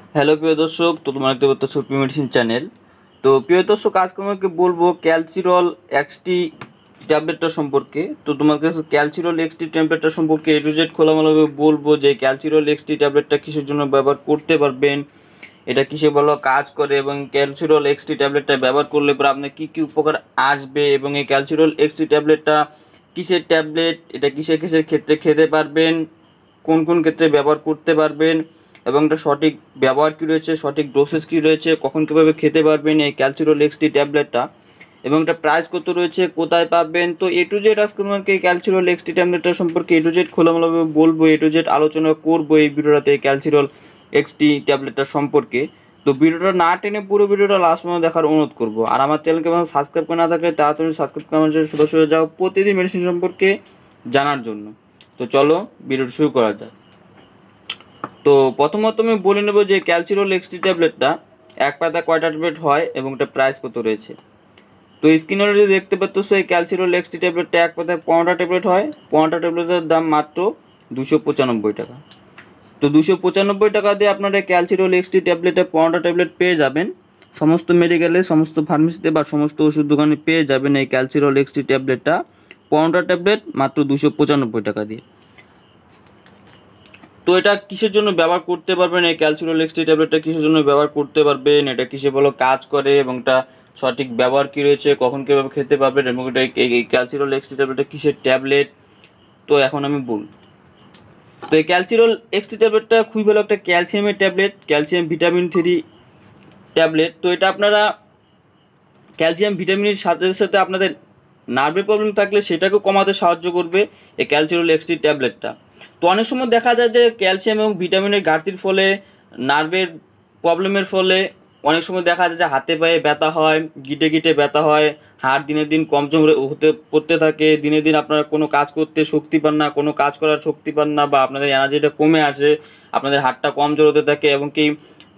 Hello প্রিয় দর্শক, তো তোমার দেখতে পাচ্ছ প্রিয় মেডিসিন চ্যানেল। তো প্রিয় দর্শক, আজকে আমাকে বলবো ক্যালসিরল এক্সটি ট্যাবলেটটা সম্পর্কে। তো তোমার কাছে ক্যালসিরল এক্সটি ট্যাবলেটটা সম্পর্কে এ টু জেড খোলামেলাভাবে বলবো যে ক্যালসিরল এক্সটি ট্যাবলেটটা কিসের জন্য ব্যবহার করতে পারবেন, এটা কিসে ভালো কাজ করে, এবং ক্যালসিরল এক্সটি ট্যাবলেটটা ব্যবহার করলে পরে আপনার কী কী উপকার আসবে, এবং এই ক্যালসিরল এক্সটি ট্যাবলেটটা কিসের ট্যাবলেট, এটা কিসের কিসের ক্ষেত্রে খেতে পারবেন, কোন কোন ক্ষেত্রে ব্যবহার করতে পারবেন, এবং এটা সঠিক ব্যবহার কী রয়েছে, সঠিক ডোসেস কী রয়েছে, কখন কীভাবে খেতে পারবেন এই ক্যালসিরল এক্সটি ট্যাবলেটটা, এবং এটা প্রাইস কত রয়েছে, কোথায় পাবেন। তো এ টু জেড আজকে তোমাকে এই ক্যালসিরল এক্সটি ট্যাবলেটটা সম্পর্কে এ টু জেড খোলামেলাভাবে বলবো, এ টু জেড আলোচনা করবো এই ভিডিওটাতে এই ক্যালসিরল এক্সটি ট্যাবলেটটা সম্পর্কে। তো ভিডিওটা না টেনে পুরো ভিডিওটা লাস্ট পর্যন্ত দেখার অনুরোধ করবো। আর আমার চ্যানেলকে সাবস্ক্রাইব করে না থাকলে তাড়াতাড়ি সাবস্ক্রাইব করে আমার সদস্য হয়ে যাও প্রতিদিন মেডিসিন সম্পর্কে জানার জন্য। তো চলো ভিডিওটা শুরু করা যাক। তো প্রথমত আমি বলে নেব যে ক্যালসিরল এক্সটি ট্যাবলেটটা এক পাতা কয়টা ট্যাবলেট হয় এবং এটা প্রাইস কত রয়েছে। তো স্ক্রিনে যদি দেখতে পাচ্ছ এই ক্যালসিরল এক্সটি ট্যাবলেটটা এক পাতায় 15টা ট্যাবলেট হয়। 15টা ট্যাবলেটের দাম মাত্র 295 টাকা। তো 295 টাকা দিয়ে আপনারা ক্যালসিরল এক্সটি ট্যাবলেটে 15টা ট্যাবলেট পেয়ে যাবেন। সমস্ত মেডিকেলে, সমস্ত ফার্মেসিতে বা সমস্ত ওষুধ দোকানে পেয়ে যাবেন এই ক্যালসিরল এক্সটি ট্যাবলেটটা 15টা ট্যাবলেট মাত্র 295 টাকা দিয়ে। তো এটা কিসের জন্য ব্যবহার করতে পারবেন, এই ক্যালসিরল এক্সটি ট্যাবলেটটা কিসের জন্য ব্যবহার করতে পারবেন, এটা কিসে ভালো কাজ করে, এবং এটা সঠিক ব্যবহার কী রয়েছে, কখন কীভাবে খেতে পারবেন, এবং এটা এই ক্যালসিরল এক্সটি ট্যাবলেটটা কিসের ট্যাবলেট, তো এখন আমি বলব। তো এই ক্যালসিরল এক্সটি ট্যাবলেটটা খুবই ভালো একটা ক্যালসিয়ামের ট্যাবলেট, ক্যালসিয়াম ভিটামিন 3 ট্যাবলেট। তো এটা আপনারা ক্যালসিয়াম ভিটামিনের সাথে সাথে আপনাদের নার্ভের প্রবলেম থাকলে সেটাকেও কমাতে সাহায্য করবে এই ক্যালসিরল এক্সটি ট্যাবলেটটা। তো অনেক সময় দেখা যায় যে ক্যালসিয়াম এবং ভিটামিনের ঘাটতির ফলে, নার্ভের প্রবলেমের ফলে অনেক সময় দেখা যায় যে হাতে পায়ে ব্যথা হয়, গিটে গিটে ব্যথা হয়, হাড় দিনের দিন কমজোর হতে পড়তে থাকে, দিনে দিন আপনারা কোনো কাজ করতে শক্তি পান না, কোনো কাজ করার শক্তি পান না, বা আপনাদের এনার্জিটা কমে আসে, আপনাদের হাড়টা কমজোর হতে থাকে, এবং কি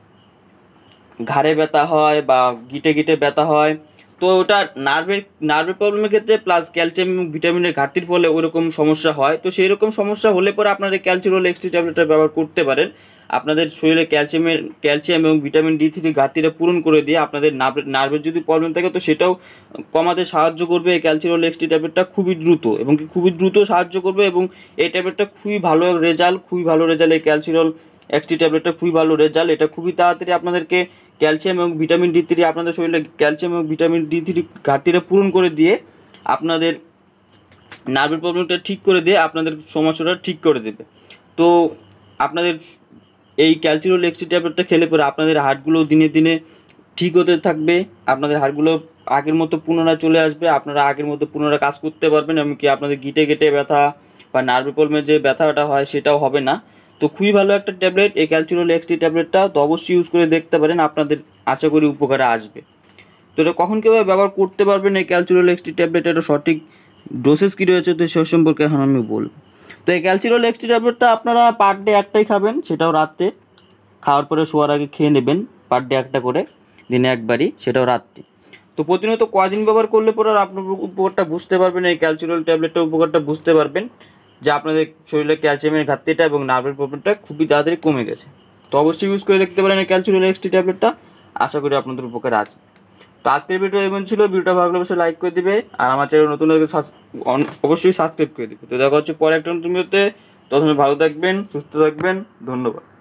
ঘাড়ে ব্যথা হয় বা গিটে গিটে ব্যথা হয়। তো ওটা নার্ভের প্রবলেমের ক্ষেত্রে প্লাস ক্যালসিয়াম এবং ভিটামিনের ঘাটতির ফলে ওইরকম সমস্যা হয়। তো সেই রকম সমস্যা হলে পরে আপনারা ক্যালসিরল এক্সটি ট্যাবলেটটা ব্যবহার করতে পারেন। আপনাদের শরীরে ক্যালসিয়াম এবং ভিটামিন D3 ঘাটতিটা পূরণ করে দিয়ে আপনাদের নার্ভের যদি প্রবলেম থাকে তো সেটাও কমাতে সাহায্য করবে এই ক্যালসিরল এক্সটি ট্যাবলেটটা খুবই দ্রুত, এবং খুবই দ্রুত সাহায্য করবে। এবং এই ট্যাবলেটটা খুবই ভালো রেজাল্ট এই ক্যালসিরল এক্সটি ট্যাবলেটটা খুবই ভালো রেজাল্ট। এটা খুবই তাড়াতাড়ি আপনাদেরকে ক্যালসিয়াম এবং ভিটামিন D3 আপনাদের শরীরে ক্যালসিয়াম এবং ভিটামিন D3 ঘাটতিটা পূরণ করে দিয়ে আপনাদের নার্ভের প্রবলেমটা ঠিক করে দিয়ে আপনাদের সমস্যাটা ঠিক করে দেবে। তো আপনাদের এই ক্যালসিরল এক্সটি ট্যাবলেটটা খেলে পরে আপনাদের হাড়গুলো দিনে দিনে ঠিক হতে থাকবে, আপনাদের হাড়গুলো আগের মতো পুনরায় চলে আসবে, আপনারা আগের মতো পুনরায় কাজ করতে পারবেন, এমনকি আপনাদের গিটে গেটে ব্যথা বা নার্ভের প্রবলেমে যে ব্যথাটা হয় সেটাও হবে না। তো খুবই ভালো একটা ট্যাবলেট এই ক্যালসিরল এক্সটি ট্যাবলেটটা, তো অবশ্যই ইউজ করে দেখতে পারেন, আপনাদের আশা করি উপকারে আসবে। তো এটা কখন কীভাবে ব্যবহার করতে পারবেন এই ক্যালসিরল এক্সটি ট্যাবলেট, এটা সঠিক ডোসেস কী রয়েছে তো সে সম্পর্কে এখন আমি বলব। তো এই ক্যালসিরল এক্সটি ট্যাবলেটটা আপনারা পার ডে একটাই খাবেন, সেটাও রাত্রে খাওয়ার পরে শোয়ার আগে খেয়ে নেবেন, পার ডে একটা করে, দিনে একবারই, সেটাও রাত্রে। তো প্রতিনিয়ত কয়দিন ব্যবহার করলে পরে আপনার উপকারটা বুঝতে পারবেন, এই ক্যালসিরল ট্যাবলেটটার উপকারটা বুঝতে পারবেন যে আপনাদের শরীরে ক্যালসিয়ামের ঘাটতিটা এবং নার্ভের প্রবলেমটা খুবই তাড়াতাড়ি কমে গেছে। তো অবশ্যই ইউজ করে দেখতে পারেন এই ক্যালসিরল এক্সটি ট্যাবলেটটা, আশা করি আপনাদের উপকার আসবে। তো আজকের ভিডিও এমন ছিল, ভিডিওটা ভালো লাগলে অবশ্যই লাইক করে দিবে, আর আমার চ্যানেল নতুন হলে অবশ্যই সাবস্ক্রাইব করে দিবে। তো দেখা হচ্ছে পরে একটা নতুন ভিডিওতে, তখন ভালো থাকবেন, সুস্থ থাকবেন, ধন্যবাদ।